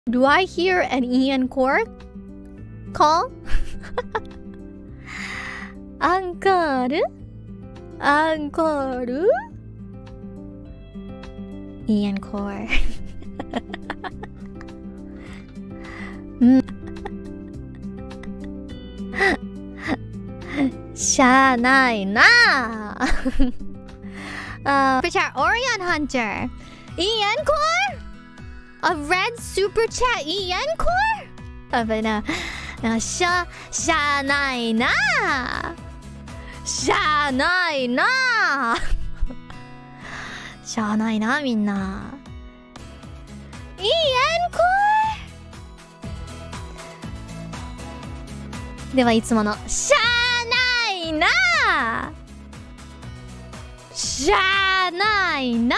Do I hear an Ian Core call? アンコールアンコール Ian Core しゃあないなSuper chat Orion Hunter Ian Core? A red super chat Ian Core? 危なしゃあないなしゃあないなしゃあないなみんなIan Core? ではいつものしゃあないなしゃあないな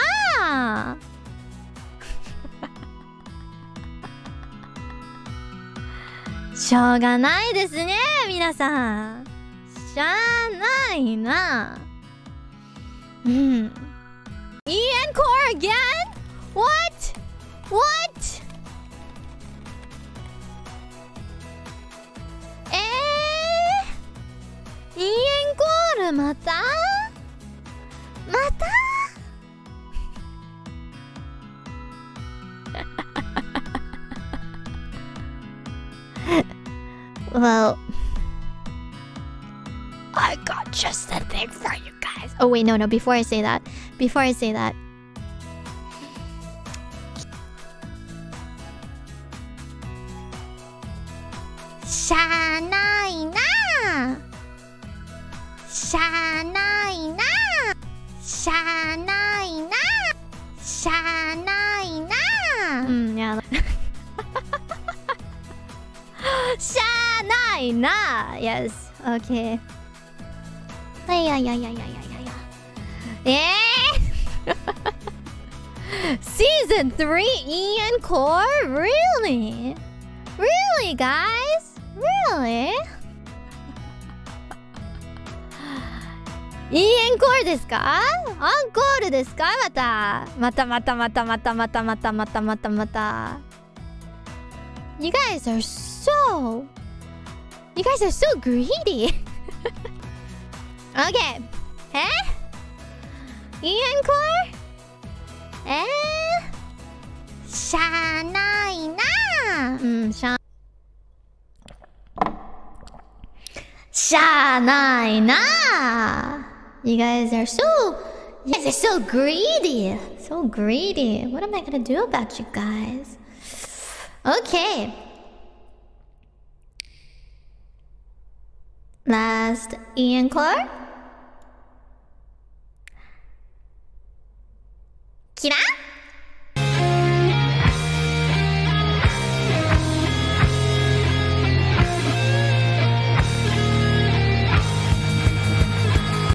しょうがないですね皆さんしゃあないなIan Core again? What? What? イエンコールまたWell, I got just the thing for you guys. Oh wait, no, before I say that.しゃあないなしゃあないなしゃあないなしゃあないなやだしゃあないな Yes, okay いやSeason 3 Ian Core? Really? Really, guys? Really? イエンコールですか？アンコールですか？また You guys are so greedy Okay イエンコール？しゃあないなしゃあないな You guys are so greedy. So greedy. What am I gonna do about you guys? Okay. Last Ian Core. Kira?